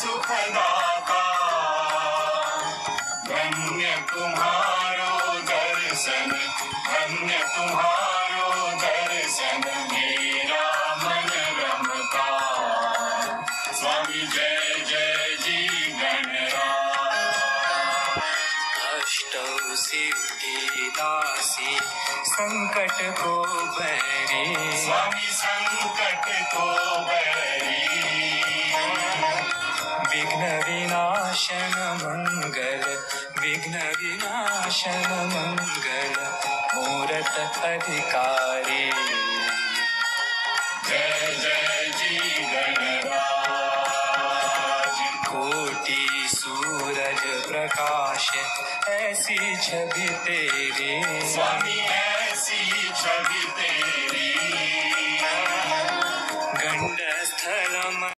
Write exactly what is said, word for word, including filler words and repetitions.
सुखदाता, धन्य तुम्हारो दर्शन, धन्य तुम्हारो दर्शन, मेरा मन रमता। स्वामी जय जय जी गणराज। अष्टौ सिद्धि दासी संकट को बैरी, स्वामी संकट को बैरी, विघ्न विनाशन मंगल, विघ्न विनाशन मंगल, मूरत अधिकारी। जय जय जी गणराज। कोटि सूरज प्रकाश ऐसी छवि तेरी, स्वामी ऐसी छवि तेरी, गंड स्थल